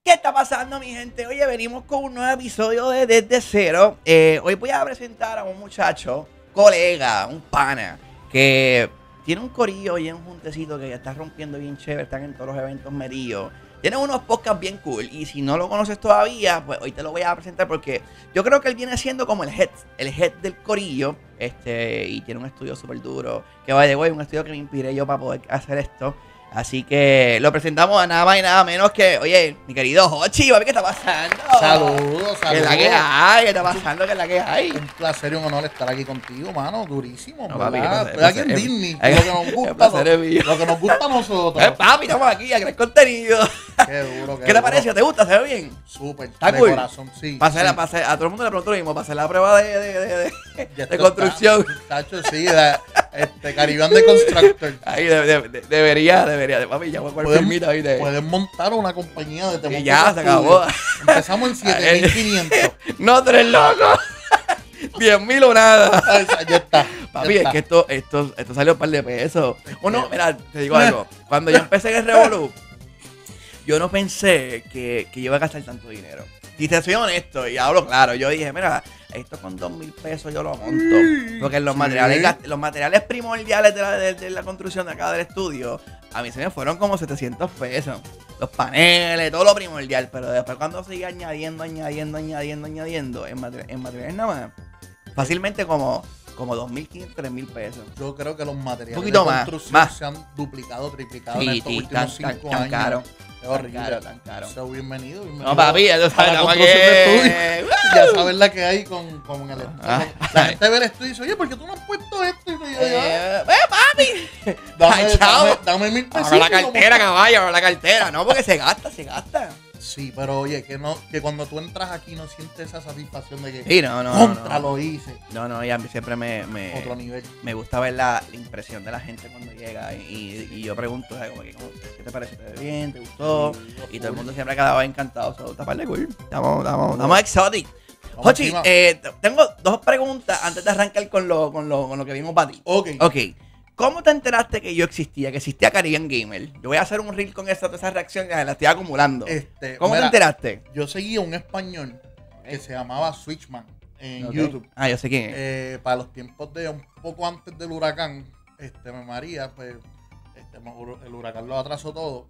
¿Qué está pasando, mi gente? Oye, venimos con un nuevo episodio de Desde Cero. Hoy voy a presentar a un muchacho, colega, un pana, que tiene un corillo y un juntecito que ya está rompiendo bien chévere, están en todos los eventos metidos. Tiene unos podcasts bien cool y si no lo conoces todavía, pues hoy te lo voy a presentar porque yo creo que él viene siendo como el head del corillo, y tiene un estudio súper duro, que vaya, güey, un estudio que me inspiré yo para poder hacer esto. Así que lo presentamos a nada más y nada menos que, oye, mi querido Hochi, papi, ¿qué está pasando? Saludos, ¿Qué es la que hay? ¿Qué está pasando? ¿Qué es la que hay? Un placer y un honor estar aquí contigo, mano. Durísimo, No, ¿verdad? papi, Estoy aquí en Disney. Lo que nos gusta, lo que nos gusta a nosotros. Papi, estamos aquí a crear contenido. Qué duro, ¿Qué te parece? ¿Te gusta? ¿Se ve bien? Súper, ¿Está de cool? corazón, sí. A todo el mundo le pregunto lo mismo, para hacer la prueba de Ya esto construcción. está, Tacho, sí, Caribbean de Constructor. Ahí debería, papi, ya voy a poner filmita, ¿viste? Pueden montar una compañía de Y ya, se acabó. Empezamos en 7,500. No, tú eres loco. 10,000 o nada. Ay, ya está. Papi, ya es está. que esto salió un par de pesos. Uno, mira, te digo algo. Cuando yo empecé en el Revolú, yo no pensé que yo iba a gastar tanto dinero. Si te soy honesto y hablo claro, yo dije, mira, esto con 2,000 pesos yo lo monto. Porque los materiales primordiales de la construcción de acá del estudio, a mí se me fueron como 700 pesos. Los paneles, todo lo primordial. Pero después cuando sigue añadiendo en materiales nada más, fácilmente como 2,500, 3,000 pesos. Yo creo que los materiales Un poquito de más, construcción se han duplicado, triplicado en estos últimos 5 tan años. caro. Es horrible. Tan caro. So, bienvenido. No, papi, ya tú a sabes, la estamos aquí. construcción de estudio. Ya sabes la que hay con el estudio. Ah. La gente ve el estudio y dice, oye, ¿por qué tú no has puesto esto? Y yo, Papi. dame, Ay, chavo. dame 1,000 pesos. Ahora la cartera, caballo, ahora la cartera. No, porque se gasta. Sí, pero oye, que cuando tú entras aquí no sientes esa satisfacción de que Sí, no. contra lo hice. No, y a mí siempre Otro nivel. me gusta ver la impresión de la gente cuando llega y yo pregunto, ¿sabes? Como que, ¿qué te parece? ¿Te ve bien? ¿Te gustó? Sí, Y todo el mundo siempre ha quedado encantado. So, está par de cool. Estamos exotic. Vamos Hochi, encima. tengo dos preguntas antes de arrancar con lo que vimos para ti. Ok. ¿Cómo te enteraste que yo existía? Que existía Caribbean Gamer. Yo voy a hacer un reel con todas esas reacciones que las estoy acumulando. ¿Cómo te Mira, enteraste? Yo seguía un español que se llamaba Switchman en Ok. YouTube. Ah, yo sé quién es. Para los tiempos de un poco antes del huracán, María, pues, el huracán lo atrasó todo.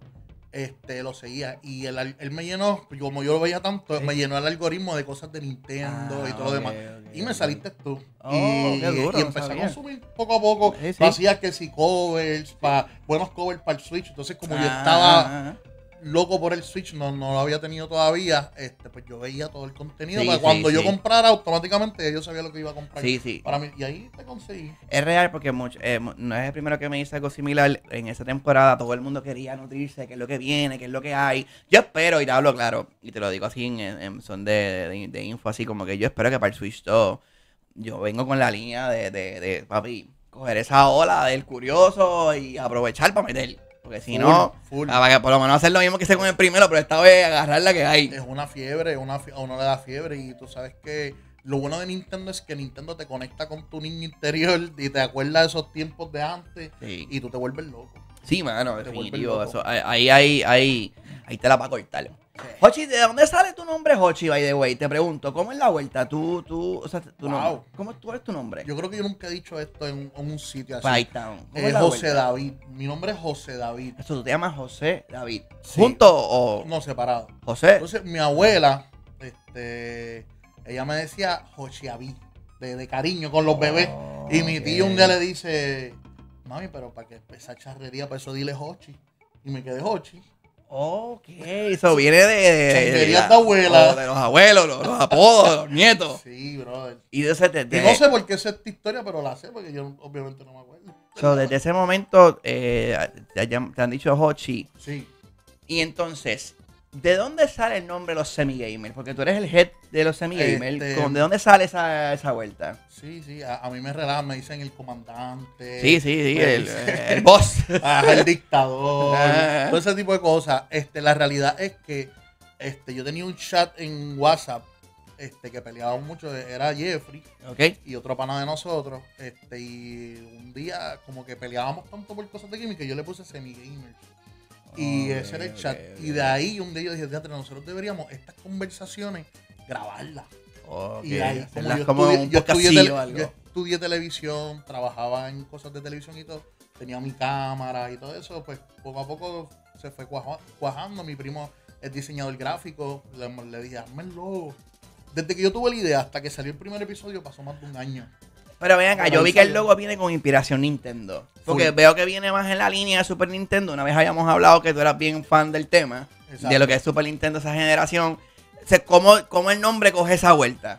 Lo seguía y él me llenó, como yo lo veía tanto, me llenó el algoritmo de cosas de Nintendo y todo lo demás. Y me saliste tú. Oh, y qué duro, no empecé sabía. a consumir poco a poco. Sí. Tú hacías que si covers, buenos covers para el Switch. Entonces, como yo Ah, estaba loco por el Switch, no lo había tenido todavía, pues yo veía todo el contenido. Sí, Para sí, cuando yo sí. comprara, automáticamente yo sabía lo que iba a comprar. Sí. Para mí, y ahí te conseguí. Es real porque no es el primero que me dice algo similar. En esa temporada todo el mundo quería nutrirse, qué es lo que viene, qué es lo que hay. Yo espero, y te hablo claro, y te lo digo así en son de info, así como que yo espero que para el Switch 2 yo vengo con la línea de papi, coger esa ola del curioso y aprovechar para meter. Porque si no, Full. para que por lo menos hacer lo mismo que hice con el primero, pero esta vez agarrar la que hay. Es una fiebre, a uno le da fiebre y tú sabes que lo bueno de Nintendo es que Nintendo te conecta con tu niño interior y te acuerdas de esos tiempos de antes Sí. y tú te vuelves loco. Sí, mano, Te definitivo. vuelves Eso, ahí te la va a cortar. Hochi, ¿de dónde sale tu nombre, Hochi, by the way? Te pregunto, ¿cómo es la vuelta? O sea, tu Wow. nombre. ¿Cuál es tu nombre? Yo creo que yo nunca he dicho esto en un sitio así. Python. ¿Cómo es la José vuelta? David. Mi nombre es José David. Eso, tú te llamas José David. Sí. ¿Junto o No, separado. José? Entonces, mi abuela, ella me decía Jochiaví, de cariño con los bebés. Y mi tío un día le dice, mami, pero para que esa charrería, para eso dile Jochi. Y me quedé Jochi. Ok, eso viene Changuerías de abuela. de los abuelos, los apodos, los nietos. Sí, brother. Y de ese Y no sé por qué sé esta historia, pero la sé porque yo obviamente no me acuerdo. So, desde ese momento te han dicho Hochi. Sí. Y entonces, ¿de dónde sale el nombre de los semi-gamers? Porque tú eres el head de los semi-gamers. ¿De dónde sale esa vuelta? Sí, a mí me relajan, me dicen el comandante. Sí, el boss. El dictador. Ah. Todo ese tipo de cosas. La realidad es que yo tenía un chat en WhatsApp que peleábamos mucho, era Jeffrey Ok. y otro pana de nosotros. Y un día como que peleábamos tanto por cosas de gaming que yo le puse semi-gamers. Y ese era el chat. Y de ahí un día yo dije, fíjate, nosotros deberíamos estas conversaciones grabarlas. Y ahí, yo estudié televisión, trabajaba en cosas de televisión y todo, tenía mi cámara y todo eso, pues poco a poco se fue cuajando. Mi primo es diseñador gráfico, le dije, hazme el logo. Desde que yo tuve la idea hasta que salió el primer episodio pasó más de un año. Pero ven acá, yo vi que el logo viene con inspiración Nintendo. Porque veo que viene más en la línea de Super Nintendo. Una vez habíamos hablado que tú eras bien fan del tema. Exacto. De lo que es Super Nintendo, esa generación. O sea, ¿cómo el nombre coge esa vuelta?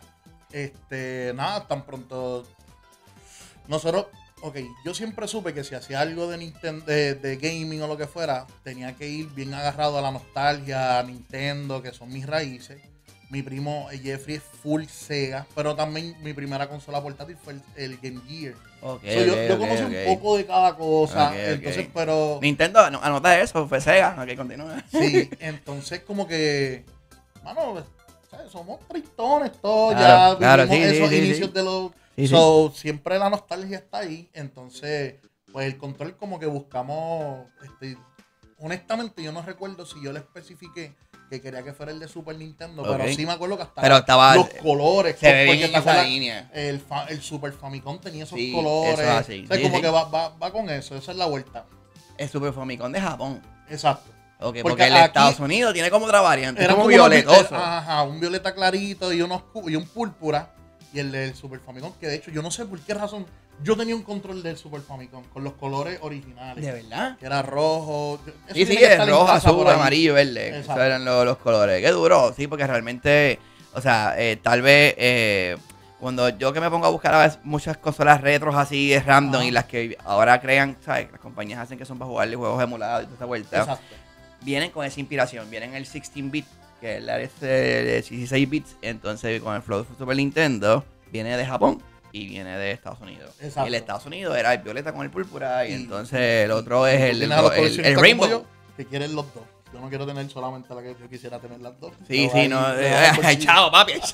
Nada, tan pronto. Nosotros, yo siempre supe que si hacía algo de Nintendo, de gaming o lo que fuera, tenía que ir bien agarrado a la nostalgia, a Nintendo, que son mis raíces. Mi primo Jeffrey es full Sega, pero también mi primera consola portátil fue el Game Gear. Yo conocí un poco de cada cosa, entonces, pero... Nintendo, anota eso, fue Sega, continúa. Sí, entonces como que, mano, ¿sabes? Somos tristones todos, ya vivimos esos inicios de los... Siempre la nostalgia está ahí, entonces, pues el control como que buscamos, honestamente yo no recuerdo si yo le especifiqué que quería que fuera el de Super Nintendo, pero sí me acuerdo que hasta los colores. Se ve bien esa línea. El Super Famicom tenía esos colores. Eso así. O sea, como que va con eso, esa es la vuelta. El Super Famicom de Japón. Exacto. Porque el de Estados Unidos tiene como otra variante. Era como violetoso. Un violeta clarito y un púrpura. Y el del Super Famicom, que de hecho yo no sé por qué razón yo tenía un control del Super Famicom con los colores originales. ¿De verdad? Que era rojo. Sí, es rojo, azul, amarillo, verde. Esos eran los colores. Qué duro, sí, porque realmente, o sea, tal vez cuando yo que me pongo a buscar a veces muchas consolas retros así de random y las que ahora crean, ¿sabes? Las compañías hacen que son para jugarle juegos emulados y toda esta vuelta. Exacto. Vienen con esa inspiración, vienen el 16-bit, que es de 16 bits, entonces con el flow de Super Nintendo viene de Japón y viene de Estados Unidos. Exacto. Y el de Estados Unidos era el violeta con el púrpura y entonces el otro es el Rainbow. Yo, que quieren los dos. Yo no quiero tener solamente la que yo quisiera tener las dos. Sí, no. El chavo, papi, el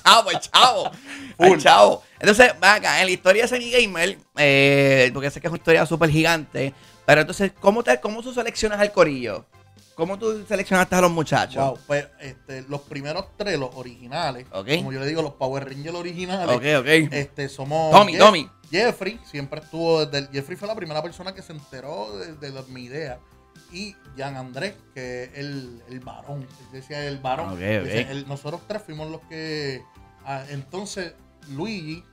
chavo. Entonces, acá, en la historia de Semi Gamer, porque sé que es una historia súper gigante, pero entonces, ¿cómo tú seleccionas al corillo? ¿Cómo tú seleccionaste a los muchachos? Wow, pues los primeros tres, los originales, como yo le digo, los Power Rangers originales, somos Tommy. Jeffrey siempre estuvo Jeffrey fue la primera persona que se enteró de mi idea. Y Jean Andrés, que es el varón, él decía el varón. Nosotros tres fuimos los que... entonces, Luigi,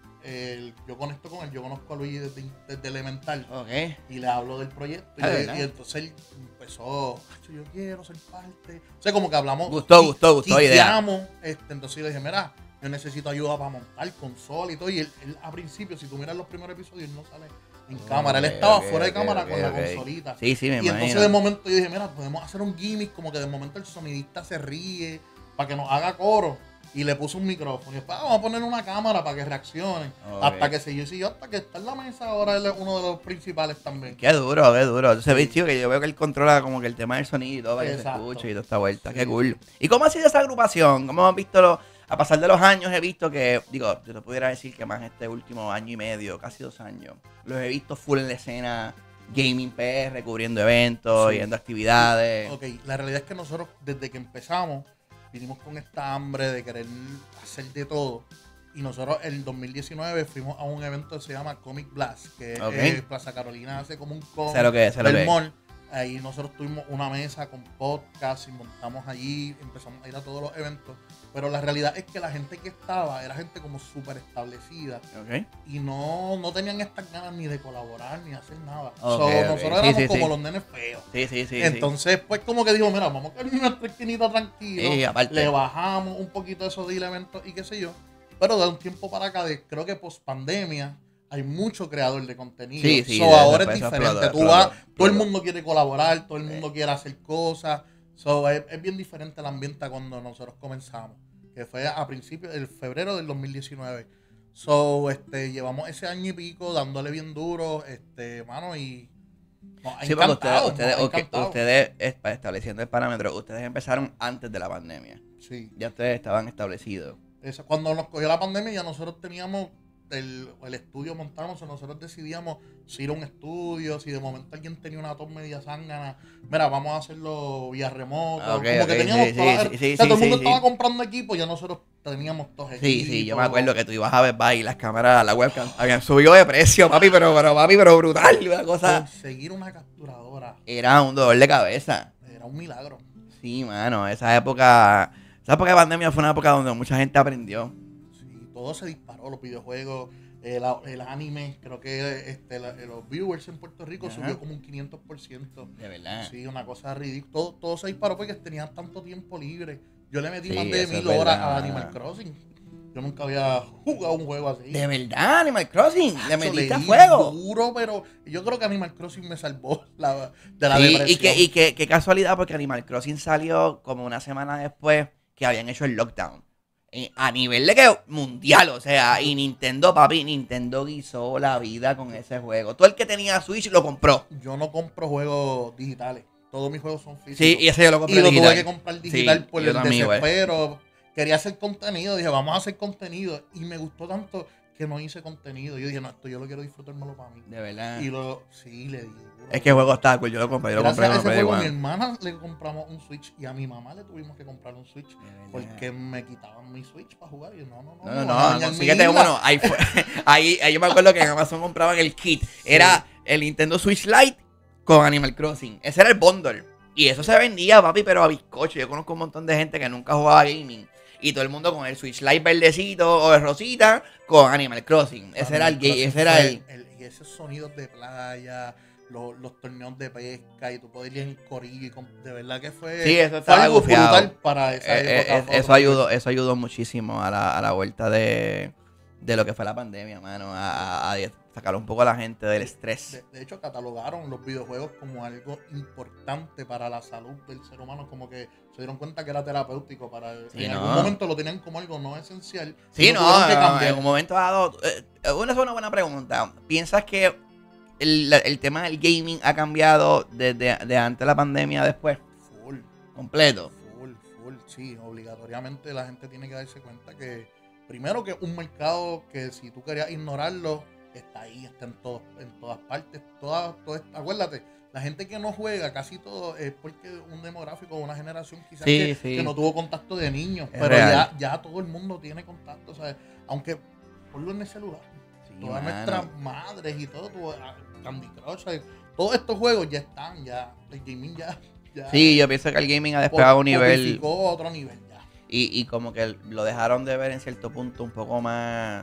yo conecto con él, yo conozco a Luigi desde elemental. Y le hablo del proyecto. Y entonces él empezó, yo quiero ser parte. O sea, como que hablamos. Gustó idea. Entonces le dije, mira, yo necesito ayuda para montar consola y todo. Y él a principio, si tú miras los primeros episodios, él no sale en cámara. Él estaba fuera de cámara con la consolita. Sí, me imagino. Y entonces de momento yo dije, mira, podemos hacer un gimmick como que de momento el sonidista se ríe para que nos haga coro. Y le puse un micrófono. Y después vamos a poner una cámara para que reaccione. Hasta que hasta que está en la mesa. Ahora él es uno de los principales también. Qué duro. Entonces, ves, tío, que yo veo que él controla como que el tema del sonido y todo, para que se escuche y toda esta vuelta. Qué cool. ¿Y cómo ha sido esa agrupación? ¿Cómo han visto a pasar de los años? He visto que, yo te pudiera decir que más este último año y medio, casi 2 años, los he visto full en la escena Gaming PR, cubriendo eventos, yendo a actividades. La realidad es que nosotros, desde que empezamos, vinimos con esta hambre de querer hacer de todo. Y nosotros en 2019 fuimos a un evento que se llama Comic Blast, que es Plaza Carolina, hace como un cómic del mall. Ahí nosotros tuvimos una mesa con podcast y montamos allí, empezamos a ir a todos los eventos. Pero la realidad es que la gente que estaba era gente como súper establecida. Y no tenían estas ganas ni de colaborar ni hacer nada. Nosotros éramos como los nenes feos. Entonces, pues como que dijo, mira, vamos a quedar en nuestra esquinita tranquilo. Le bajamos un poquito eso del evento y qué sé yo. Pero de un tiempo para acá, creo que post pandemia, hay mucho creador de contenido. Ahora es diferente. Todo el mundo quiere colaborar, todo el mundo quiere hacer cosas. Es bien diferente el ambiente a cuando nosotros comenzamos, que fue a principios del febrero del 2019. Llevamos ese año y pico dándole bien duro, mano, y ustedes, estableciendo el parámetro, ustedes empezaron antes de la pandemia. Sí. Ya ustedes estaban establecidos. Cuando nos cogió la pandemia ya nosotros teníamos el estudio montamos, nosotros decidíamos si ir a un estudio, si de momento alguien tenía una top media zángana, mira, vamos a hacerlo vía remoto. Okay, como que teníamos todo el mundo sí. estaba comprando equipo, ya nosotros teníamos todos equipos. Sí, yo me acuerdo que tú ibas a ver y las cámaras, la webcam, habían subido de precio, papi, pero brutal. Una cosa. Conseguir una capturadora Era un dolor de cabeza. era un milagro. Sí, mano, esa época de pandemia fue una época donde mucha gente aprendió. Sí, todo se disparó, los videojuegos, el anime, creo que los viewers en Puerto Rico subió como un 500%. De verdad. Sí, una cosa ridícula. Todo se disparó porque tenían tanto tiempo libre. Yo le metí Sí, más de eso es 1000 horas verdad. a Animal Crossing. Yo nunca había jugado un juego así. De verdad, Animal Crossing, le Yo metiste a di fuego. duro, pero yo creo que Animal Crossing me salvó de la Sí, depresión. y qué casualidad, porque Animal Crossing salió como una semana después que habían hecho el lockdown. A nivel de que mundial, o sea, y Nintendo, papi, Nintendo guisó la vida con ese juego. Todo el que tenía Switch lo compró. Yo no compro juegos digitales. Todos mis juegos son físicos. Sí, y ese yo lo compré Y lo digital. tuve que comprar digital por yo el también, güey. desespero. Quería hacer contenido. Dije, vamos a hacer contenido. Y me gustó tanto que no hice contenido. Yo dije, no, esto yo lo quiero disfrutármelo para mí. De verdad. Y sí, le di duro. Es que el juego estaba cool, yo lo compré, Gracias a ese compré juego, a mi igual. hermana le compramos un Switch y a mi mamá le tuvimos que comprar un Switch verdad. porque me quitaban mi Switch para jugar. Y yo, no, No, consíguete uno. Ahí yo me acuerdo que en Amazon compraban el kit. Era el Nintendo Switch Lite con Animal Crossing. Ese era el bundle. Y eso se vendía, papi, pero a bizcocho. Yo conozco un montón de gente que nunca jugaba gaming. Y todo el mundo con el Switch Lite verdecito o de rosita con Animal Crossing. Ese era el game, ese era el... Y esos sonidos de playa, los torneos de pesca y tú podías ir en corillo y de verdad que fue, Sí, eso fue estaba algo gufiado. brutal para esa época. Eso ayudó muchísimo a la vuelta de lo que fue la pandemia, mano. A sacar un poco a la gente del estrés. De hecho, catalogaron los videojuegos como algo importante para la salud del ser humano, como que se dieron cuenta que era terapéutico para Sí, en no. algún momento lo tenían como algo no esencial. Sí, y lo no, tuvieron que cambiar. en un momento dado, una es una buena pregunta. ¿Piensas que el tema del gaming ha cambiado de antes de la pandemia a después? Full. Completo. Full, sí, obligatoriamente la gente tiene que darse cuenta que primero que un mercado que si tú querías ignorarlo, está ahí, está en todas partes, acuérdate, la gente que no juega casi todo es porque un demográfico, una generación quizás que no tuvo contacto de niños, Es pero real. ya todo el mundo tiene contacto, ¿sabes? Aunque ponlo en el celular, Sí, todas mano. nuestras madres y todo, Candy Crush, ¿sabes? Todos estos juegos ya están, ya, el gaming ya Sí, yo pienso que el gaming ha despegado a un nivel popificó a otro nivel ya, y como que lo dejaron de ver en cierto punto un poco más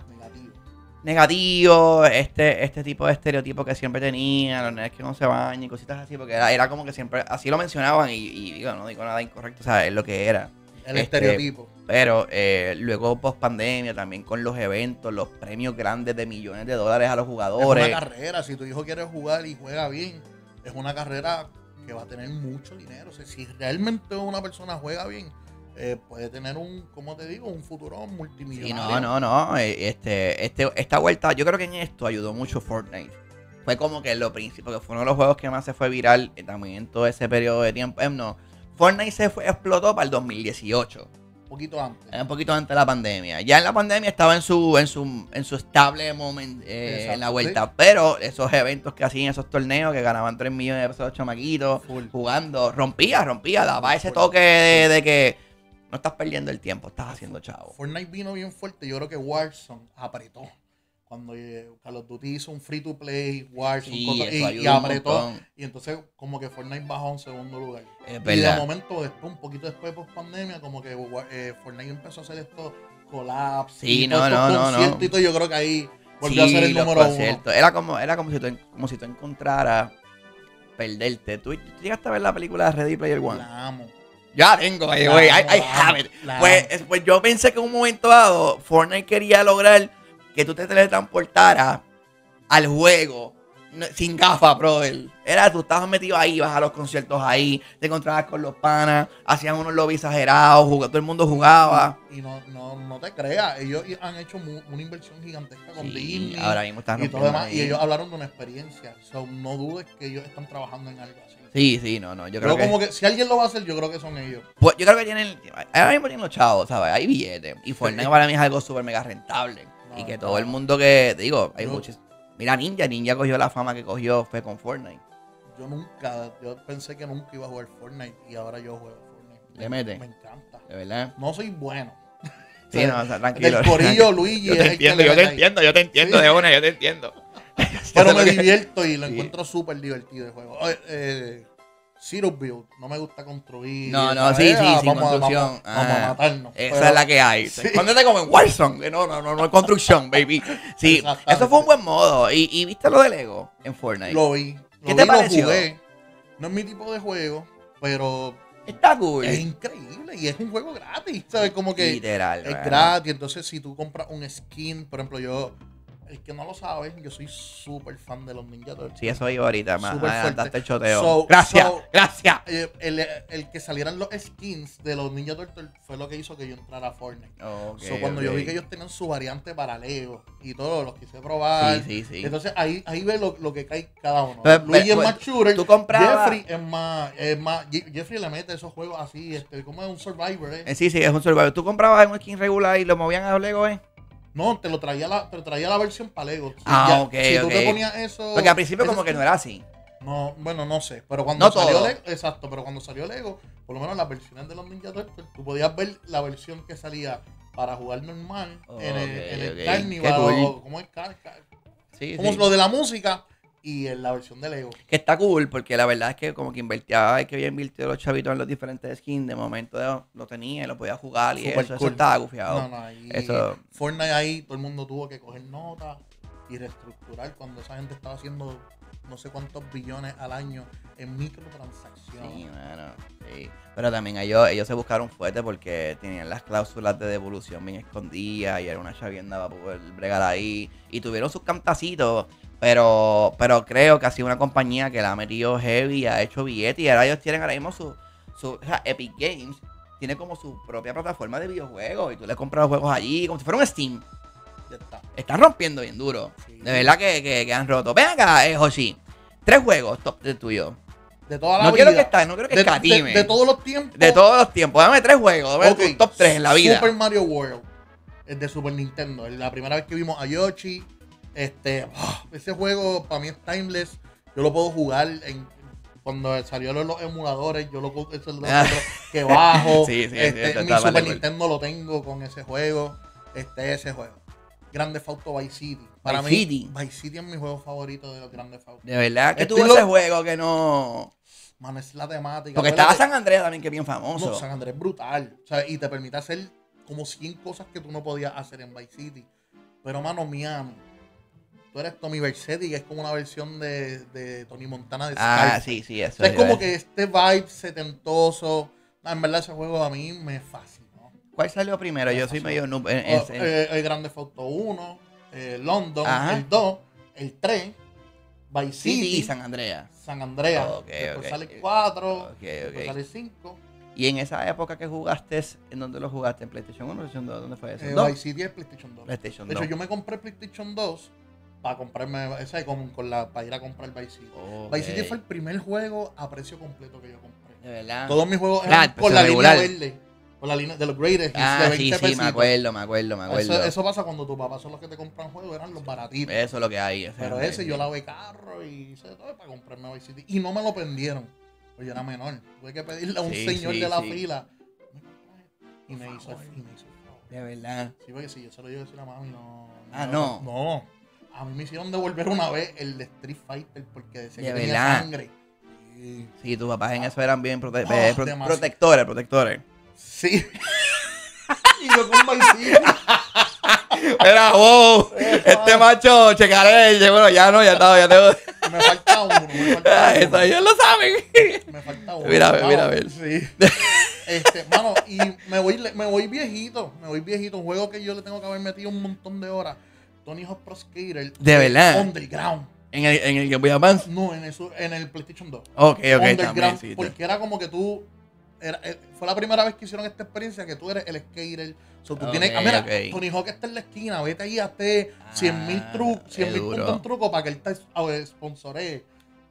negativo. negativo, este tipo de estereotipos que siempre tenía, los nenes que no se bañan y cositas así, porque era como que siempre, así lo mencionaban y digo, no digo nada incorrecto, o sea, es lo que era. El estereotipo. Pero luego post pandemia también con los eventos, los premios grandes de millones de dólares a los Es jugadores. una carrera, si tu hijo quiere jugar y juega bien, es una carrera que va a tener mucho dinero. O sea, si realmente una persona juega bien, puede tener como te digo, un futuro multimillonario. Sí, no. Esta vuelta, yo creo que en esto ayudó mucho Fortnite. Fue como que lo principal, porque fue uno de los juegos que más se fue viral también en todo ese periodo de tiempo. No, Fortnite explotó para el 2018. Un poquito antes. Un poquito antes de la pandemia. Ya en la pandemia estaba en su estable moment en la vuelta. Sí. Pero esos eventos que hacían, esos torneos que ganaban 3 millones de pesos los chamaquitos, Full. jugando, rompía, daba ese Full. toque de que no estás perdiendo el tiempo, estás haciendo chavo. Fortnite vino bien fuerte. Yo creo que Warzone apretó. Cuando Call of Duty hizo un free to play, Warzone, Sí, eso y ayuda un apretó. montón. Y entonces como que Fortnite bajó a un segundo lugar. Es Y de verdad. momento, después, un poquito después de pandemia, como que Fortnite empezó a hacer estos collabs. Sí, y todos estos conciertos y todo. Yo creo que ahí volvió a ser el los número uno. conciertos. Era como si tú encontraras perderte. ¿Tú llegaste a ver la película de Ready Player One? La amo. Ya tengo, güey. I have it. Pues yo pensé que en un momento dado Fortnite quería lograr que tú te teletransportaras al juego sin gafas, brother. Tú estabas metido ahí, ibas a los conciertos ahí, te encontrabas con los panas, hacían unos lobbies exagerados, todo el mundo jugaba. Y no te creas, ellos han hecho una inversión gigantesca con Disney ahora mismo están y todo rompiendo demás. ahí. Y ellos hablaron de una experiencia. So, no dudes que ellos están trabajando en algo así. Sí, no. Yo creo Pero como que si alguien lo va a hacer, yo creo que son ellos. Pues yo creo que ahora mismo tienen los chavos, ¿sabes? Hay billetes. Y Fortnite para mí es algo súper mega rentable. Y que todo el mundo que, digo, hay Yo- muchos. Mira, Ninja cogió la fama que cogió, fue con Fortnite. Yo pensé que nunca iba a jugar Fortnite y ahora yo juego Fortnite. ¿Le mete? Me encanta. De verdad. No soy bueno. Sí, no, o sea, tranquilo. Del corillo, Luigi. Yo es te el que entiendo, le yo te mete ahí. entiendo, yo te entiendo Sí. de una, yo te entiendo. Pero Yo me sé lo que- divierto y lo Sí. encuentro súper divertido el juego. Zero Build, no me gusta construir. No, ¿sabes? sí, Ah, sin vamos a- construcción. Vamos a matarnos. Esa Pero- es la que hay. Sí. Escóndete como en Warzone. Que no es construcción, baby. Sí, Exactamente. eso fue un buen modo. ¿Y viste lo de Lego en Fortnite? Lo vi. ¿Qué Lo te vi, pareció? Lo jugué. No es mi tipo de juego, pero Está cool. es increíble y es un juego gratis. ¿Sabes? Como que Literal. es mano. gratis. Entonces, si tú compras un skin, por ejemplo, el que no lo sabe, yo soy súper fan de los Ninja Turtles. Sí, eso iba ahorita. Más Súper adelantaste fuerte. el choteo. So- gracias, so- gracias. El que salieran los skins de los Ninja Turtles fue lo que hizo que yo entrara a Fortnite. Ok, Cuando yo ok. vi que ellos tenían su variante para Lego y todo, los quise probar. Sí. Entonces ahí ve lo que cae cada uno. Pero, Luigi es pues, más shooter. tú comprabas- Jeffrey es más. Jeffrey le mete esos juegos así, como es un Survivor, Sí, es un survival. ¿Tú comprabas un skin regular y lo movían a Lego, No, te traía la versión para Lego. Ah, ok, Si tú ok. te ponías eso. Porque al principio ese como que skin- no era así. No, bueno, no sé. Pero cuando No salió todo. Lego. Exacto, pero cuando salió Lego, por lo menos las versiones de los Ninja Turtles, tú podías ver la versión que salía para jugar normal en el Ok, Carnival. qué cool. O como es Sí, como sí. lo de la música y en la versión de Lego. Que está cool, porque la verdad es que como que invertía, que había invertido los chavitos en los diferentes skins, de momento lo tenía y lo podía jugar y Super eso cool. estaba gufiado. No, ahí Eso- Fortnite ahí todo el mundo tuvo que coger notas y reestructurar cuando esa gente estaba haciendo no sé cuántos billones al año en microtransacciones. Sí, mano, sí. Pero también ellos se buscaron fuerte porque tenían las cláusulas de devolución bien escondidas y era una chavienda para poder bregar ahí. Y tuvieron sus cantacitos, pero creo que ha sido una compañía que la ha metido heavy, ha hecho billete y ahora ellos tienen ahora mismo o sea, Epic Games tiene como su propia plataforma de videojuegos y tú le compras los juegos allí como si fuera un Steam. Ya está. Están rompiendo bien duro. Sí. De verdad que han roto. Ven acá, Hoshi. 3 juegos top de tuyo. De toda la No vida. quiero que de, escatime. de todos los tiempos. De todos los tiempos. Dame 3 juegos. Dame Ok, tu top 3 en la vida. Super Mario World. Es de Super Nintendo. La primera vez que vimos a Yoshi. Ese juego para mí es timeless. Yo lo puedo jugar cuando salieron los emuladores. Yo eso es lo que bajo. Sí, mi está Super mal de Nintendo lo tengo con ese juego. Ese juego. Grande Auto Vice City. Para Vice mí, City. Vice City es mi juego favorito de los Grandes Auto. De verdad que Estilo- tuvo ese juego que no. Mano, es la temática. Porque estaba Acuérdate- San Andreas también, que es bien famoso. No, San Andrés es brutal. O sea, y te permite hacer como 100 cosas que tú no podías hacer en Vice City. Pero, mano, Miami. Tú eres Tommy Vercetti, que es como una versión de Tony Montana de Ah, Scarface. sí, eso. O sea, es iba a como decir. que este vibe setentoso. No, en verdad, ese juego a mí me fascinó. ¿Cuál salió primero? Yo soy medio noob en Oh, ese. el Grande Auto 1, London, Ajá. el 2, el 3, Vice City City, y San Andreas. San Andreas. Ok, Después ok. sale el 4, Ok, después ok. sale el 5. Y en esa época que jugaste, ¿en dónde lo jugaste? ¿En PlayStation 1 o PlayStation 2? ¿Dónde fue eso? ¿2? Vice City es PlayStation 2. PlayStation De 2. hecho, yo me compré PlayStation 2 para comprarme, para ir a comprar Vice City. Ok. Vice City fue el primer juego a precio completo que yo compré. De verdad. Todos mis juegos Claro, eran pues, por la regular. línea verde. Por la línea de los greatest hits Ah, de 20 sí, me pesitos. acuerdo. Eso pasa cuando tu papá son los que te compran juegos, eran los baratitos. Eso es lo que hay. Pero ese yo lavé carro y hice de todo para comprarme Vice City. Y no me lo prendieron. Pues yo era menor. Tuve que pedirle a un Sí, señor sí, de la sí. fila. Y me hizo el favor. De verdad. Sí, porque si yo se lo llevo a decir a mami, no. Ah, no. No. A mí me hicieron devolver una vez el de Street Fighter porque decía De que tenía verdad. sangre. Sí. Sí, tus papás en eso eran bien demasiado. protectores. Sí. Y yo con Vice City. Era, wow, este macho, checaré. Bueno, ya no, ya estaba, ya tengo. Me falta uno, Eso ellos lo saben. Me falta uno. Mira, a ver, Vamos, mira, a ver. Sí. Mano, y me voy viejito. Un juego que yo le tengo que haber metido un montón de horas. Tony Hawk Pro Skater. ¿De verdad? Underground. En el Game Boy Advance. No, en el PlayStation 2. Ok, Underground. también, sí. Porque era como que tú. Fue la primera vez que hicieron esta experiencia que tú eres el skater. So, tú tienes. Mira, ok. Tony Hawk está en la esquina. Vete ahí, hazte 100,000 qué duro. puntos en truco para que él te sponsoree.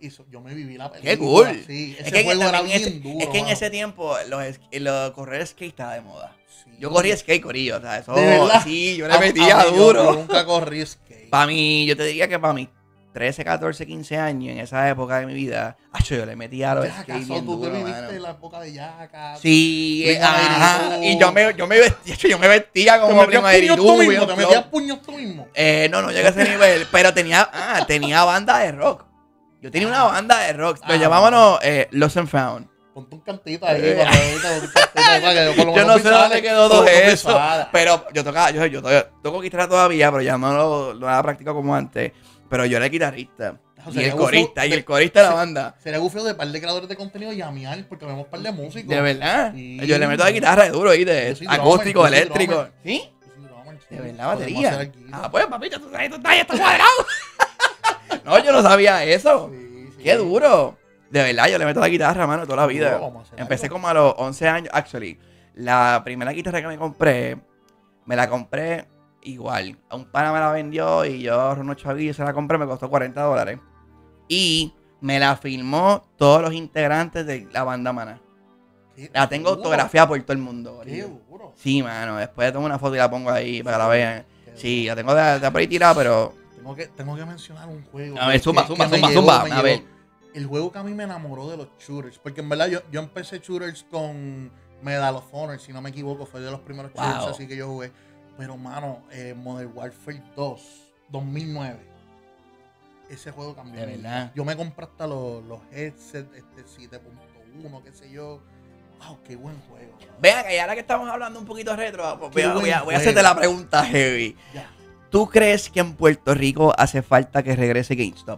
yo me viví la película. ¡Qué cool! Sí, Es ese que juego era también bien duro. es que en mano. ese tiempo los correr skate estaba de moda. Sí. Yo corría skate, corillo, o sea, eso, ¿De verdad? sí, yo le A metía mí, yo duro. nunca corrí skate. Para mí, yo te diría que para mí 13, 14, 15 años, en esa época de mi vida, yo le metía a los Ya, skate ¿acaso bien tú te duro, viviste mano. la época de Yaka? Sí, Prima ajá, Meritu. y yo me vestía ¿Te como metías prima de puños tú Meritu, mismo? bien ¿Te metías flow. puños tú mismo? No llegué a ese nivel, pero tenía banda de rock. Yo tenía una banda de rock, lo llamábamos Lost and Found. Ponte un cantito ahí, para un cantito ahí, para que por lo Yo menos no sé dónde quedó todo eso, Pero pero yo tocaba, yo todavía toco guitarra todavía, pero ya no lo la practico como antes. Pero yo era el guitarrista O y sea, el ya corista, gustó y de- el corista de la se- banda. sería gufio de par de creadores de contenido llamear, porque vemos par de músicos. De verdad. Sí. Yo le meto la guitarra de duro, ¿viste? Yo soy drummer, Acústico, yo soy eléctrico. drummer. ¿Sí? Yo soy drummer, sí. De verdad, Podemos batería. hacer algo. Ah, pues, papito, tú sabes, ya está cuadrado. No, yo no sabía eso. Sí, sí. Qué duro. De verdad, yo le meto la guitarra, mano, toda la vida. Duro, vamos a hacer Empecé algo. como a los 11 años. Actually, la primera guitarra que me la compré igual. A un pana me la vendió y yo, unos chavillos, se la compré, me costó $40. Y me la filmó todos los integrantes de la banda Maná. Qué La tengo duro. autografiada por todo el mundo. Qué Corillo. duro. Sí, mano. Después tomo una foto y la pongo ahí para que la vean. Qué duro. Sí, la tengo de por ahí tirada, pero... Tengo que mencionar un juego. A ver, zumba. me llegó, A me ver. llegó. El juego que a mí me enamoró de los shooters. Porque en verdad yo empecé shooters con Medal of Honor, si no me equivoco. Fue de los primeros shooters Wow. así que yo jugué. Pero, mano, Modern Warfare 2, 2009. Ese juego cambió. De mi verdad. vida. Yo me compré hasta los headsets 7.1, qué sé yo. Wow, qué buen juego. Vean, y ahora que estamos hablando un poquito retro, pues Qué voy a buen hacerte juego. la pregunta heavy. Ya. ¿Tú crees que en Puerto Rico hace falta que regrese GameStop?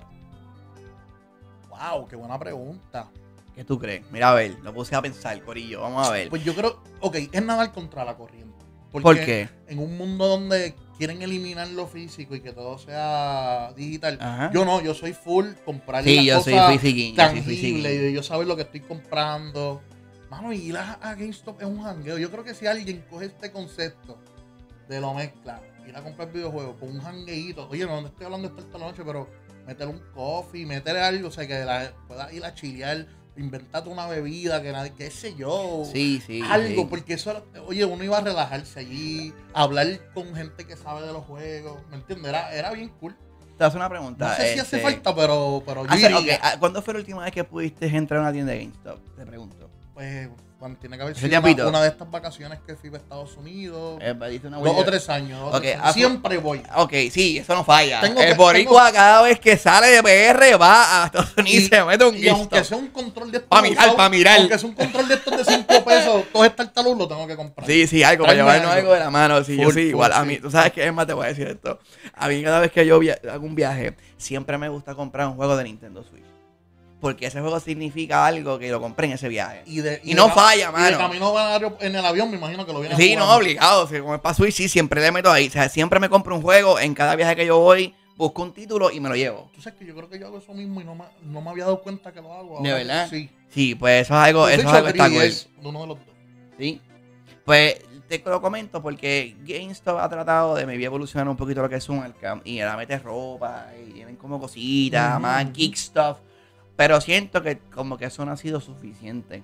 Wow, qué buena pregunta. ¿Qué tú crees? Mira, a ver, lo puse a pensar, corillo. Vamos a ver. Pues yo creo, ok, es nadar contra la corriente. Porque ¿Por qué? en un mundo donde quieren eliminar lo físico y que todo sea digital, Ajá. yo soy full comprar Sí, las yo soy cosas fisiquín, yo soy tangibles, fisiquín. y yo saber lo que estoy comprando. Mano, y ir a GameStop es un jangueo. Yo creo que si alguien coge este concepto de lo mezcla, ir a comprar videojuegos con un jangueito, oye, no estoy hablando de estar toda la noche, pero meter un coffee, meter algo, o sea, que puedas ir a chilear, inventarte una bebida, que nadie, qué sé yo. Sí, sí. Algo, sí. porque eso, oye, uno iba a relajarse allí, a hablar con gente que sabe de los juegos, ¿me entiendes? Era bien cool. Te hago una pregunta. No sé si hace falta, pero yo iría. ¿Cuándo fue la última vez que pudiste entrar a una tienda de GameStop? Te pregunto. Pues, cuando tiene que haber ¿Ese sido tiempito? una de estas vacaciones que fui a Estados Unidos, Diste una 2 o vuelta. 3 años. Ok, Siempre voy. Ok, sí, eso no falla. Tengo El que- boricua cada vez que sale de PR va a Estados Unidos y se mete un Y aunque GameStop. sea un control de estos Pa' mirar, usados, pa' mirar. aunque sea un control de estos de 5 pesos, todo este tartaluz lo tengo que comprar. Sí, algo para Tráeme llevarnos algo de la mano. Sí, yo Full, sí, full, igual. A sí. mí, tú sabes que es más, te voy a decir esto. A mí, cada vez que yo hago un viaje, siempre me gusta comprar un juego de Nintendo Switch. Porque ese juego significa algo que lo compré en ese viaje. Y no falla, Y de mano. camino en el avión, me imagino que lo viene Sí, jugando. no, obligado. Si como es para Switch, sí, siempre le meto ahí. O sea, siempre me compro un juego. En cada viaje que yo voy, busco un título y me lo llevo. Tú sabes que yo creo que yo hago eso mismo y no me había dado cuenta que lo hago. ¿De Ahora verdad? Sí. Sí, pues eso es algo, Yo eso soy es algo está Chocri y cool. es uno de los dos. ¿Sí? Pues te lo comento porque GameStop ha tratado de maybe evolucionar un poquito lo que es un Arkham y ahora metes ropa y tienen como cositas, Ujú, más ujú. geek stuff. Pero siento que como que eso no ha sido suficiente.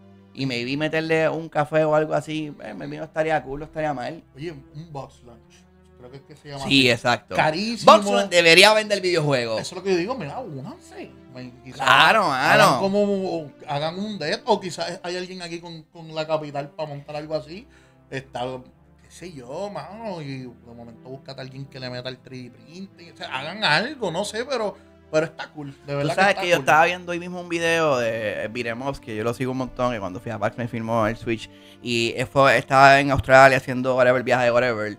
Y maybe meterle un café o algo así, maybe no estaría cool, no estaría mal. Oye, un box lunch. Creo que es que se llama Sí, así. exacto. Carísimo. Boxland debería vender videojuegos. Eso es lo que yo digo, mira, únanse. Quizás Claro, mano. hagan un dedo, o quizás hay alguien aquí con la capital para montar algo así. Está, qué sé yo, mano, y de momento búscate a alguien que le meta el 3D printing. O sea, hagan algo, no sé, pero está cool. De Tú verdad sabes está que yo cool. estaba viendo hoy mismo un video de Beat'em Ups, que yo lo sigo un montón, que cuando fui a PAX me filmó el Switch. Y estaba en Australia haciendo whatever, viaje de whatever.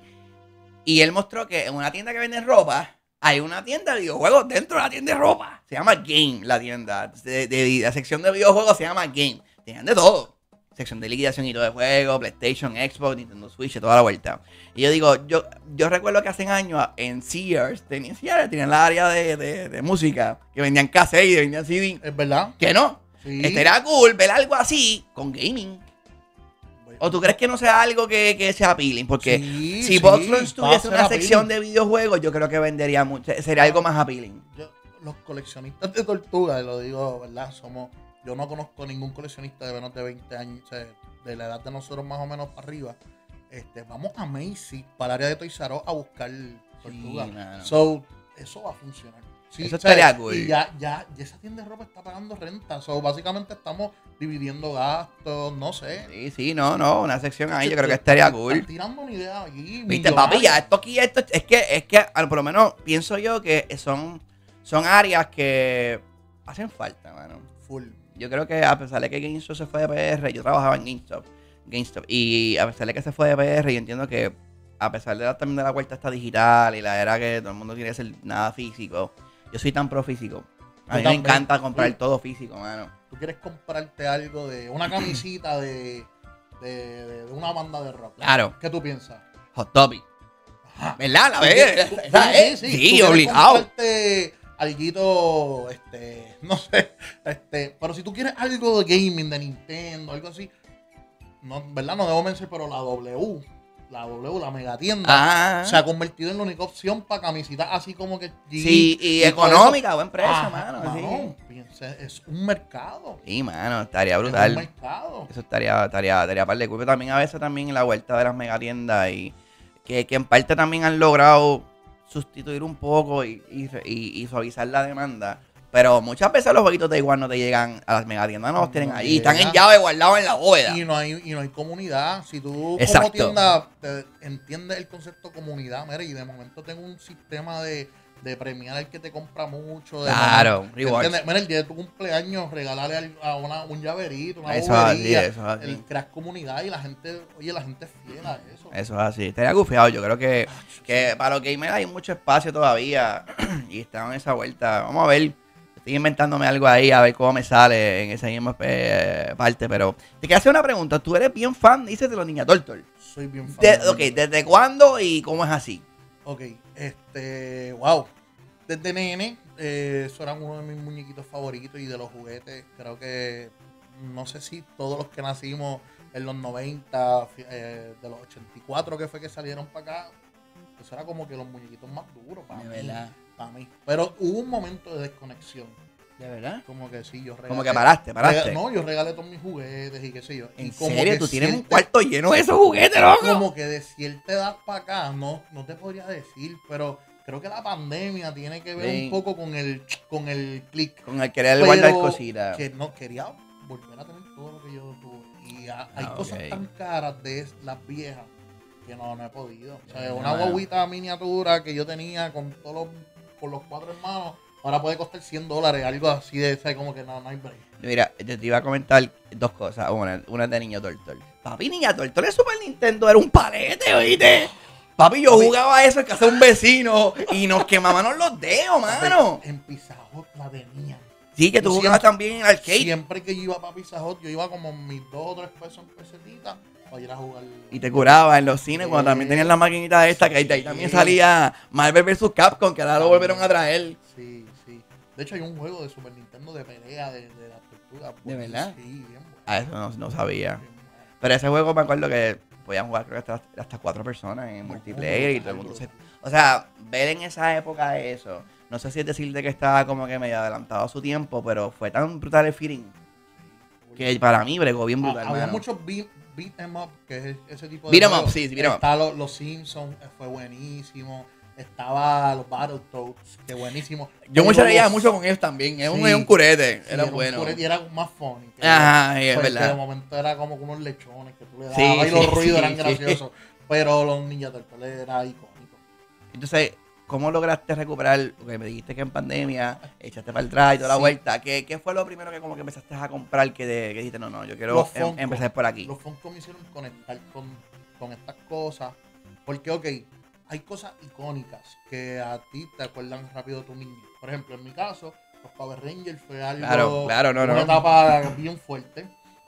Y él mostró que en una tienda que vende ropa, hay una tienda de videojuegos dentro de la tienda de ropa. Se llama Game, la tienda. La sección de videojuegos se llama Game. Tienen de todo. Sección de liquidación y todo de juego, PlayStation, Xbox, Nintendo Switch, toda la vuelta. Y yo digo, yo recuerdo que hace años en Sears, tenían la área de música, que vendían cassette y vendían CD. Es verdad. Que no. Sí. Estaría cool ver algo así con gaming. ¿O tú crees que no sea algo que sea appealing? Porque Sí, si sí, Box Lunch va a tuviese ser una appealing. sección de videojuegos, yo creo que vendería mucho. Sería algo más appealing. los coleccionistas de tortugas, lo digo, ¿verdad? Yo no conozco ningún coleccionista de menos de 20 años, o sea, de la edad de nosotros más o menos para arriba. Vamos a Macy's, para el área de Toys R Us, a buscar tortugas. Eso va a funcionar. Sí, eso estaría cool. Y ya esa tienda de ropa está pagando renta. Básicamente estamos dividiendo gastos, no sé. Sí, no, una sección ahí yo creo que estaría cool. Están tirando una idea aquí. Viste, papi, ya esto es que por lo menos pienso yo que son áreas que hacen falta, mano. Full. Yo creo que a pesar de que GameStop se fue de PR, yo trabajaba en GameStop, y a pesar de que se fue de PR, yo entiendo que a pesar de también de la vuelta esta digital y la era que todo el mundo quiere hacer nada físico, yo soy tan pro físico. A mí me encanta comprar todo físico, mano. Tú quieres comprarte algo de una camisita de una banda de rock. Claro. ¿Qué tú piensas? Hot Topic. ¿Verdad? La ves. Sí, obligado. Comprarte alguito, no sé, pero si tú quieres algo de gaming, de Nintendo, algo así, no, ¿verdad? No debo mencionar, pero la mega tienda, se ha convertido en la única opción para camisitas así como que... Sí, y económica, buen precio, mano. Sí. Es un mercado. Sí, mano, estaría brutal. Es un mercado. Eso estaría par de culpa. También a veces también en la vuelta de las megatiendas y que en parte también han logrado sustituir un poco y suavizar la demanda. Pero muchas veces los jueguitos de igual no te llegan a las megatiendas, no los tienen ahí, están en llave guardados en la bóveda. Y no hay comunidad. Si tú Exacto. como tienda entiendes el concepto comunidad, mira, y de momento tengo un sistema de premiar al que te compra mucho. Claro, rewards. Mira, el día de tu cumpleaños, regalarle a un llaverito, una eso bobería, eso es así. el creas comunidad y la gente es fiel a eso. Eso es así. Estaría gufiado. Yo creo que para los gamers hay mucho espacio todavía y están en esa vuelta. Vamos a ver. Estoy inventándome algo ahí, a ver cómo me sale en esa misma parte, pero te quiero hacer una pregunta. ¿Tú eres bien fan, dices, de los Ninja Turtles? Soy bien fan. ¿Desde cuándo y cómo es así? Ok, wow. Desde nene, eso era uno de mis muñequitos favoritos y de los juguetes. Creo que, no sé si todos los que nacimos en los 90, de los 84 que fue que salieron para acá, eso era como que los muñequitos más duros para mí. ¿Verdad? Para mí. Pero hubo un momento de desconexión. ¿De verdad? Como que sí, yo regalé. Como que paraste. No, yo regalé todos mis juguetes y qué sé yo. ¿En y como serio? que ¿Tú tienes un cuarto lleno de esos juguetes, loco? Como que de cierta edad para acá, no te podría decir, pero creo que la pandemia tiene que ver un poco con el click. Con el querer guardar cositas. Que no quería volver a tener todo lo que yo tuve. Y hay cosas tan caras de las viejas que no he podido. O sea, una guaguita miniatura que yo tenía con los 4 hermanos, ahora puede costar $100, algo así de, o sea, como que no hay break. Mira, yo te iba a comentar dos cosas. Una de Ninja Turtle. Papi, Ninja Turtle en Super Nintendo era un palete, ¿oíste? Papi, yo jugaba eso en casa de un vecino y nos quemaban los dedos, mano. En Pizza Hut la tenía. Sí, que tú jugabas también en arcade. Siempre que yo iba para Pizza Hut, yo iba como mis 2 o 3 pesos en pesetitas para ir a jugar. Y te curaba en los cines cuando también tenían la maquinita esta, que ahí también salía Marvel vs. Capcom, que ahora lo volvieron a traer. Sí. De hecho, hay un juego de Super Nintendo de pelea de las tortugas. ¿De verdad? Sí, bien bueno. Eso no sabía. Pero ese juego me acuerdo que podían jugar creo que hasta 4 personas en multiplayer y todo el mundo o sea, ver en esa época eso, no sé si es decirte que estaba como que medio adelantado a su tiempo, pero fue tan brutal el feeling que para mí bregó bien brutal. Había muchos beat em up, que es ese tipo de beat em up, sí, beat em up. Está los Simpsons, fue buenísimo. Estaba los Battletoads, que buenísimo. Yo me reía mucho con ellos también. Es un curete. Era bueno. Un curete y era más funny. Ajá, es verdad. De momento era como unos lechones que tú le dabas y los ruidos eran graciosos. Pero los Ninja Turtles era icónico. Entonces, ¿cómo lograste recuperar? Porque me dijiste que en pandemia echaste para atrás y toda la vuelta. ¿Qué fue lo primero que como que empezaste a comprar que dijiste, no, yo quiero empezar por aquí? Los Funko me hicieron conectar con estas cosas. Porque, ok, hay cosas icónicas que a ti te acuerdan rápido de tu niñez. Por ejemplo, en mi caso, los Power Rangers fue algo, una etapa bien fuerte.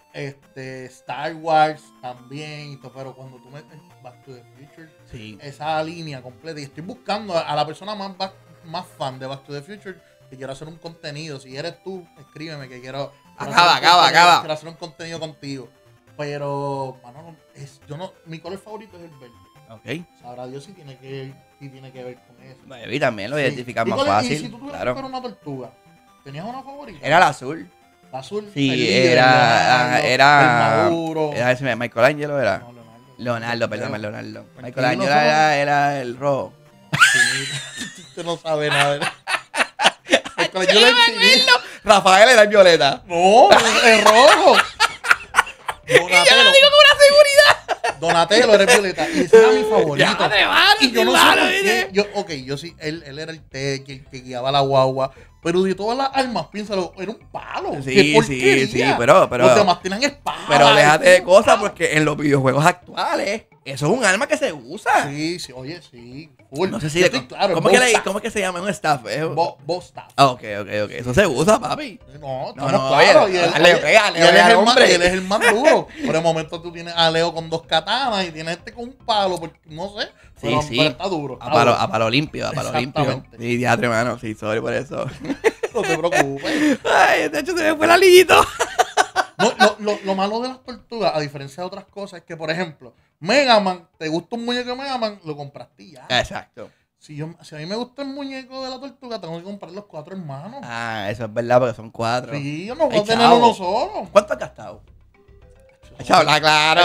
Star Wars también, pero cuando tú metes Back to the Future, esa línea completa, y estoy buscando a la persona más fan de Back to the Future que quiero hacer un contenido. Si eres tú, escríbeme que quiero quiero hacer un contenido contigo. Pero, mano, mi color favorito es el verde. Okay. Sabrá sabrá Dios si tiene que ver con eso. Y también lo identificas más ¿Y fácil. y si tú tuvieras que ver una tortuga, ¿tenías una favorita? Era el azul. ¿La azul? Sí, el líder, era el Maduro. era ese, Michelangelo era. No, Leonardo, perdón, Leonardo. Tranquilo, Michelangelo era el rojo. Usted no sabe nada. Michelangelo es el civil. Rafael era el violeta. No, es rojo. Y yo lo digo con una seguridad. Donatello era el violeta. Y ese era mi favorito. Ya, y yo no sé mano, por qué. Yo sí, él era el que guiaba la guagua. Pero de todas las armas, piénsalo, era un palo. Sí, pero los demás tenían espadas. Pero déjate de cosas porque en los videojuegos actuales, eso es un arma que se usa. Sí, oye, sí. Full. No sé si claro. ¿Cómo es que se llama? Un staff, Boss staff. Ah, ok. Eso se usa, papi. No, claro. Y él es el más duro. Por el momento tú tienes a Leo con 2 katanas y tienes con un palo, porque no sé. Pero está duro. A palo limpio, Exactamente. Sí, diatre, hermano. Sí, sorry por eso. No te preocupes. Ay, de hecho se me fue el alito. No, lo malo de las tortugas, a diferencia de otras cosas, es que, por ejemplo, Mega Man, te gusta un muñeco de Mega Man, lo compraste ya. Exacto. Si a mí me gusta el muñeco de la tortuga, tengo que comprar los 4 hermanos. Ah, eso es verdad, porque son 4. Sí, yo no voy a tener uno solo. ¿Cuánto has gastado? Chabla, claro.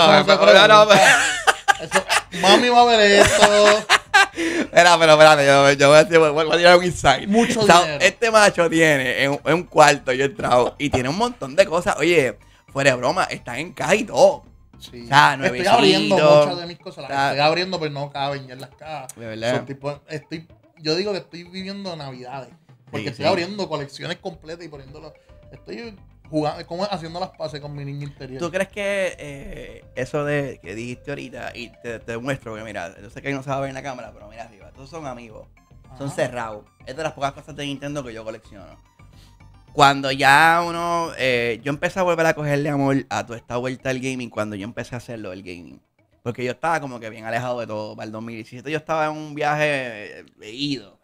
Mami va a ver esto. Espérate, yo voy a tirar un insight. Mucho dinero. Este macho tiene en un cuarto, yo he entrado, y tiene un montón de cosas. Oye, fuera de broma, están en caja y todo. Sí. O sea, estoy abriendo muchas de mis cosas. Las estoy abriendo, pero no caben ya en las cajas. De verdad. Yo digo que estoy viviendo navidades. Porque estoy abriendo colecciones completas y poniéndolo. Estoy jugando, como haciendo las paces con mi niño interior. ¿Tú crees que eso de que dijiste ahorita, y te muestro que mira, yo sé que no se va a ver en la cámara, pero mira arriba, todos son amigos, son cerrados. Es de las pocas cosas de Nintendo que yo colecciono. Cuando ya yo empecé a volver a cogerle amor a toda esta vuelta al gaming, cuando yo empecé a hacerlo del gaming. Porque yo estaba como que bien alejado de todo. Para el 2017 yo estaba en un viaje ido.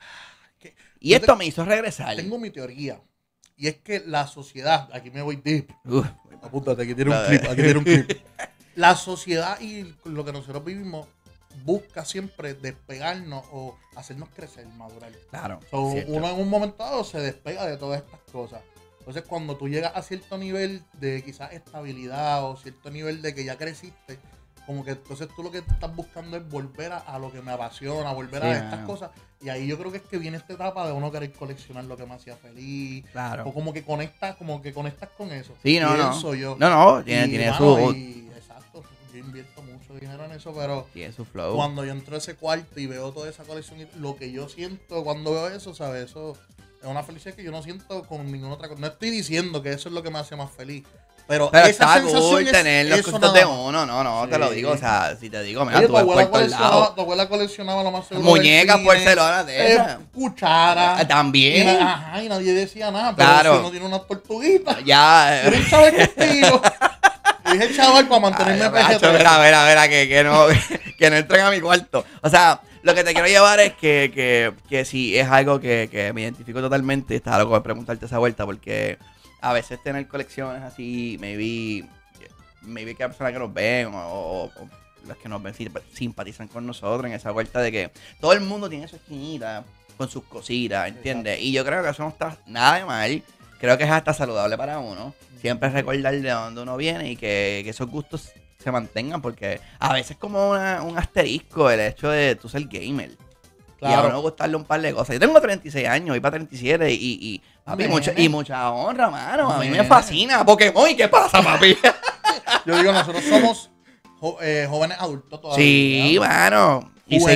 Y esto me hizo regresar. Tengo mi teoría. Y es que la sociedad, aquí me voy deep. Apúntate, aquí tiene un clip. La sociedad y lo que nosotros vivimos busca siempre despegarnos o hacernos crecer, madurar. Claro. Uno en un momento dado se despega de todas estas cosas. Entonces, cuando tú llegas a cierto nivel de quizás estabilidad o cierto nivel de que ya creciste, como que entonces tú lo que estás buscando es volver a lo que me apasiona, volver a estas cosas. Y ahí yo creo que es que viene esta etapa de uno querer coleccionar lo que me hacía feliz. Claro. O como que conectas con eso. Sí, yo. Tiene su... Exacto. Yo invierto mucho dinero en eso, pero tiene su flow. Cuando yo entro a ese cuarto y veo toda esa colección, lo que yo siento cuando veo eso, ¿sabes? Eso es una felicidad que yo no siento con ninguna otra cosa. No estoy diciendo que eso es lo que me hace más feliz. Pero esa está sensación cool tener los cositos de uno, sí. Te lo digo, o sea, si te digo, mira, oye, tú ves por todos lados. Tu abuela coleccionaba lo más seguro muñecas, porcelonas de esas. Cuchara. También. Y nadie decía nada, pero claro. si uno tiene unas tortuguitas. Ya. Yo el chaval contigo. Dije el chaval para mantenerme pequeño. Mira, que no entren a mi cuarto. O sea, lo que te quiero llevar es que sí, es algo que me identifico totalmente. Estaba loco de preguntarte esa vuelta porque a veces tener colecciones así, maybe que hay personas que nos ven o los que nos ven simpatizan con nosotros en esa vuelta de que todo el mundo tiene su esquinita con sus cositas, ¿entiendes? Exacto. Y yo creo que eso no está nada de mal. Creo que es hasta saludable para uno. Siempre recordar de dónde uno viene y que esos gustos se mantengan porque a veces es como un asterisco el hecho de tú ser gamer. Claro. Y a uno gustarle un par de cosas. Yo tengo 36 años, voy para 37 y papi, mucha honra, mano. A mí me fascina Pokémon. ¿Y qué pasa, papi? Yo digo, nosotros somos jóvenes adultos todavía. Sí, mano.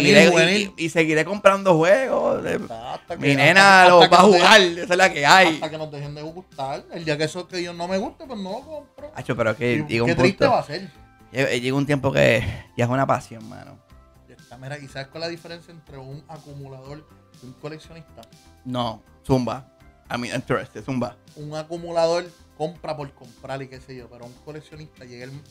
Y seguiré comprando juegos. Mi nena lo va a jugar. Esa es la que hay. Hasta que nos dejen de gustar. El día que eso que yo no me guste, pues no lo compro. Hacho, pero que llega un punto. Qué triste va a ser. Llega un tiempo que ya es una pasión, mano. Mira, ¿y sabes cuál es la diferencia entre un acumulador y un coleccionista? No, zumba. I'm interested, zumba. Un acumulador compra por comprar y qué sé yo, pero un coleccionista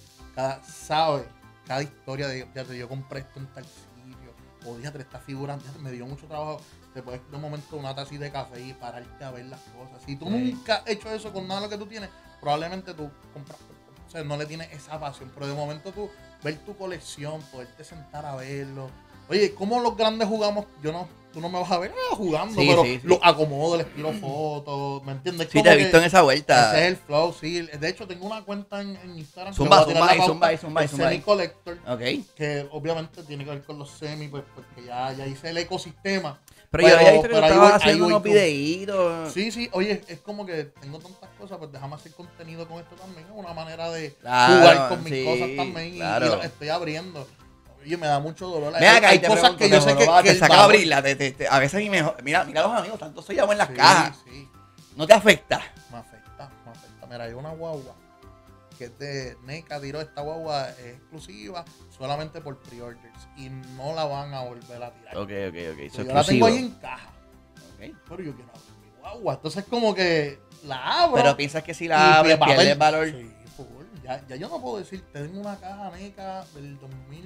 sabe cada historia de yo compré esto en tal sitio, o fíjate, esta figura me dio mucho trabajo. Te puedes de un momento una taza de café y pararte a ver las cosas. Si tú nunca has hecho eso con nada de lo que tú tienes, probablemente tú compras. O sea, no le tienes esa pasión, pero de momento tú ver tu colección, poderte sentar a verlo. Oye, ¿cómo los grandes jugamos? Tú no me vas a ver jugando, Sí, pero sí, sí. lo acomodo, el estilo foto, ¿me entiendes? Sí, Como te he que visto en esa vuelta. ese es el flow, sí. De hecho, tengo una cuenta en Instagram. que Zumba, voy a tirar la pauta, zumba, el Semi Collector, Ok. que obviamente tiene que ver con los semi, pues porque ya hice el ecosistema. Pero yo había visto que tú ahí estabas ahí haciendo voy unos con- videitos. Sí, sí, oye, es como que tengo tantas cosas, pues déjame hacer contenido con esto también. Es una manera de Claro, jugar con mis sí, cosas también claro. y las estoy abriendo. Oye, me da mucho dolor. Mira acá, Hay y te cosas pregunto, que yo sé que te el saca a valor- abrirla. A veces ni mejor. Mira los amigos, tanto se llaman en las Sí, cajas. sí, ¿No te afecta? me afecta, me afecta. Mira, hay una guagua que es de NECA, tiró esta guagua, es exclusiva solamente por pre-orders y no la van a volver a tirar. Ok. Eso Yo es la tengo ahí exclusivo. en caja, Ok. pero yo quiero abrir mi guagua. Entonces como que la abro. Pero piensas que si y la abres, papel. pierde el valor. Sí, full. Ya yo no puedo decir, tengo una caja NECA del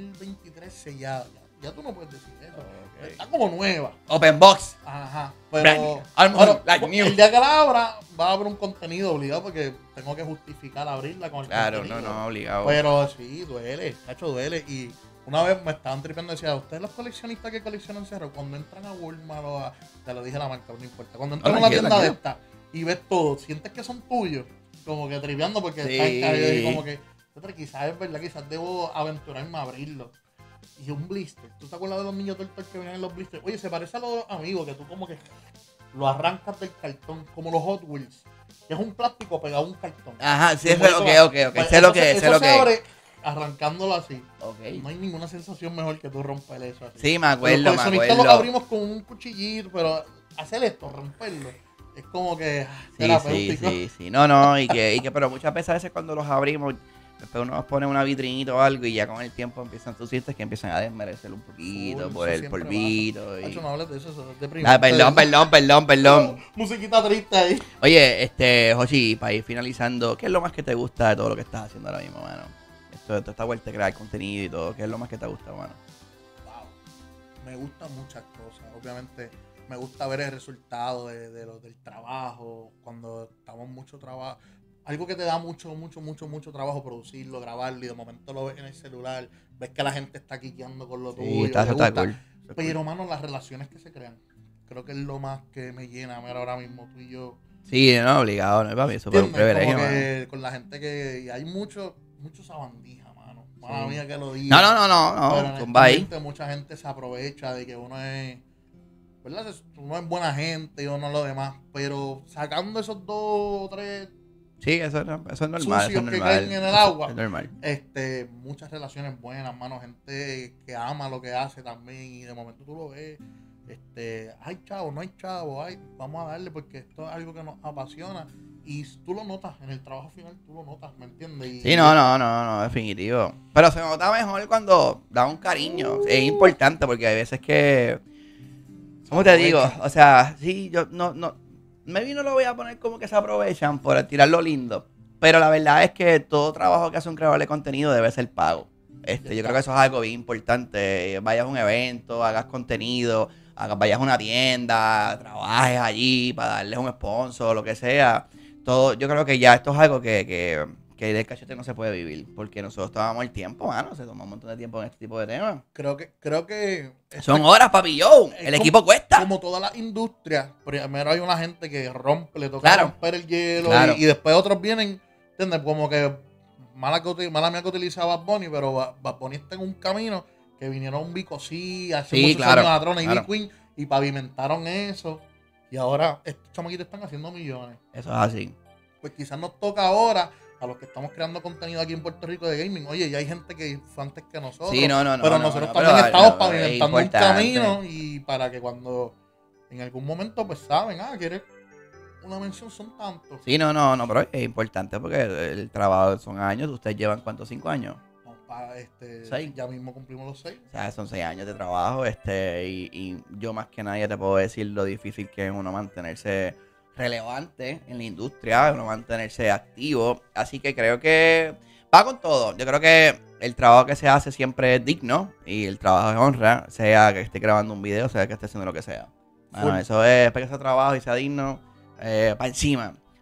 2023 sellada. Ya tú no puedes decir eso. Ok. Está como nueva. Open box. Ajá. Brand Pero, new. Almost like new. el día que la abra, va a haber un contenido obligado porque tengo que justificar abrirla con el Claro, contenido. no, obligado. Pero sí, duele, cacho, duele. Y una vez me estaban tripeando y decía, ustedes los coleccionistas que coleccionan cerro, cuando entran a Walmart te lo dije a la marca, no importa. Cuando entran a una tranquilo, tienda de tranquilo. esta y ves todo, sientes que son tuyos, como que tripeando porque Sí. está en calle y como que, "Otra, quizás es verdad, quizás debo aventurarme a abrirlo". Y un blister. ¿Tú te acuerdas de los niños tortos que venían en los blisters? Oye, se parece a los amigos que tú como que lo arrancas del cartón, como los Hot Wheels, que es un plástico pegado a un cartón. Ajá, sí, Como ok. pues, Sé lo eso que se- es, sé eso lo se que es. abre arrancándolo así. Ok. No hay ninguna sensación mejor que tú romper eso así. Sí, me Los acuerdo, coleccionistas lo abrimos con un cuchillito, pero hacer esto, romperlo, es como que terapéutico. Sí. No, pero muchas veces cuando los abrimos, después uno nos pone una vitrinita o algo y ya con el tiempo tú sientes que empiezan a desmerecer un poquito Full, por eso el siempre polvito. pasa. Y... Hacho, no hables de eso es Ah, deprimente. perdón. Musiquita triste ahí. Oye, Jochi, para ir finalizando, ¿qué es lo más que te gusta de todo lo que estás haciendo ahora mismo, mano? Esta vuelta de crear contenido y todo, ¿qué es lo más que te gusta, mano? Wow. Me gustan muchas cosas. Obviamente, me gusta ver el resultado del trabajo. Cuando estamos mucho trabajo. Algo que te da mucho trabajo producirlo, grabarlo y de momento lo ves en el celular. Ves que la gente está quiqueando con lo tuyo. Está te gusta. cool. Pero, mano, las relaciones que se crean. Creo que es lo más que me llena. Mira, ahora mismo tú y yo. Sí, no, obligado, no es para mí, eso fue un ¿Entiendes? privilegio, Como mano. que con la gente que... Y hay mucho sabandija, mano. Mala Sí. mía que lo diga. No, zumba ahí. honestamente, mucha gente se aprovecha de que uno es, ¿verdad? Uno es buena gente y uno lo demás, pero sacando esos 2 o 3 Sí, eso es normal, eso es sucios que normal. caen en el agua, Es normal. muchas relaciones buenas, mano, gente que ama lo que hace también y de momento tú lo ves, hay chavo, no hay chavo, vamos a darle porque esto es algo que nos apasiona y tú lo notas en el trabajo final, tú lo notas, ¿me entiendes? Y, Sí, no, definitivo. Pero se nota mejor cuando da un cariño. Es importante porque hay veces que, ¿cómo te digo? O sea, sí, yo no, maybe no lo voy a poner como que se aprovechan por tirar lo lindo. Pero la verdad es que todo trabajo que hace un creador de contenido debe ser pago. Yo creo que eso es algo bien importante. Vayas a un evento, hagas contenido, vayas a una tienda, trabajes allí para darles un sponsor, lo que sea. Todo, yo creo que ya esto es algo que del cachete no se puede vivir. Porque nosotros tomamos el tiempo, mano. Se toma un montón de tiempo en este tipo de temas. creo que Son horas, papi, yo. Es El como- equipo cuesta. Como todas las industrias, primero hay una gente que rompe, le toca Claro. romper el hielo Claro. y después otros vienen, ¿entiendes? Como que mala mía que utilizaba Bad Bunny, pero Bad Bunny está en un camino que vinieron un Vico sí, hace Sí, muchos claro, años atrás, y claro. Queen y pavimentaron eso. Y ahora estos chamaquitos están haciendo millones. Eso es así. Pues quizás nos toca ahora a los que estamos creando contenido aquí en Puerto Rico de gaming. Oye, ya hay gente que fue antes que nosotros. Sí, no, Pero no, nosotros no, también pero, estamos no, pavimentando es un camino y para que cuando en algún momento pues saben, ¿quieres una mención? Son tantos. Sí, no, pero es importante porque el trabajo son años. ¿Ustedes llevan cuántos? 5 años? No, 6. Ya mismo cumplimos los 6. O sea, son 6 años de trabajo, y yo más que nadie te puedo decir lo difícil que es uno mantenerse relevante en la industria, uno mantenerse activo. Así que creo que va con todo. Yo creo que el trabajo que se hace siempre es digno y el trabajo es honra, sea que esté grabando un video, sea que esté haciendo lo que sea. Bueno, Full. eso es para que sea trabajo y sea digno, para encima.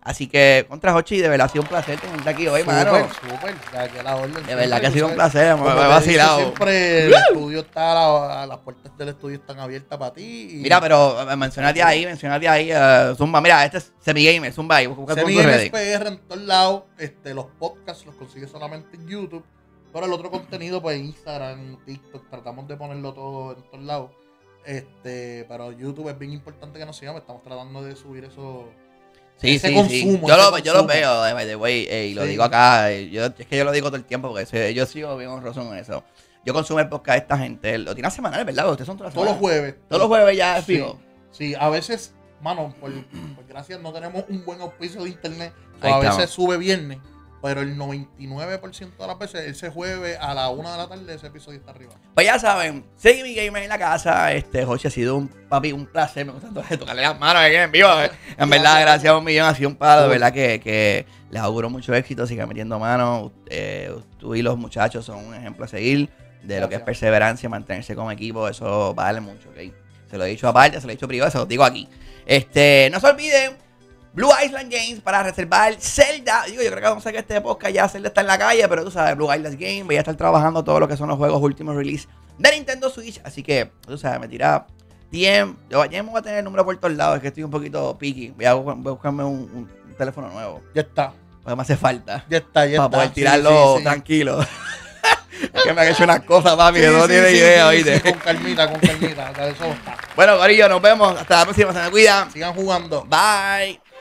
Así que, contra Jochi, de verdad ha sido un placer tenerte aquí hoy, mano. Súper, ya la orden. De verdad que ha sido un placer, me he Como te vacilado. digo, siempre el estudio está, las puertas del estudio están abiertas para ti. Mira, pero mencionate ahí, Zumba. Mira, este es Semi-Gamer, Zumba ahí. Semi-Gamer PR en todos lados. Los podcasts los consigues solamente en YouTube. Pero el otro contenido, pues Instagram, TikTok, tratamos de ponerlo todo en todos lados. Pero YouTube es bien importante que nos sigamos. Estamos tratando de subir eso. Ese consumo. Yo lo veo, by the way, y lo digo acá. Es que yo lo digo todo el tiempo porque yo sigo bien honroso en eso. Yo consumo el podcast de esta gente. Lo tiene semanal, ¿verdad? Ustedes son todos los jueves. Todos los jueves ya es fijo. Sí, a veces, mano, por gracias, no tenemos un buen auspicio de internet. A veces sube viernes. Pero el 99% de las veces, ese jueves a la 1 de la tarde, ese episodio está arriba. Pues ya saben, Semi-Gamer en la casa. Jochi, ha sido un placer. Me gusta tocarle las manos aquí en vivo. En verdad, gracias a un millón. Ha sido un palo. De verdad que les auguro mucho éxito. Sigan metiendo manos. Tú y los muchachos son un ejemplo a seguir de lo que es perseverancia, mantenerse como equipo. Eso vale mucho, ¿ok? Se lo he dicho aparte, se lo he dicho privado, se lo digo aquí. No se olviden. Blue Island Games para reservar Zelda. Yo creo que vamos a sacar este podcast ya. Zelda está en la calle, pero tú sabes, Blue Island Games. Voy a estar trabajando todo lo que son los juegos últimos release de Nintendo Switch. Así que, tú sabes, me tira tiempo. Yo ya me voy a tener el número por todos lados. Es que estoy un poquito picky. Voy a buscarme un teléfono nuevo. Ya está. Porque me hace falta. Ya está. Para poder tirarlo tranquilo. Es que me han hecho unas cosas, papi, que no tiene idea, ¿oíste? Con calmita. Eso está. Bueno, Corillo, nos vemos. Hasta la próxima. Se me cuidan. Sigan jugando. Bye.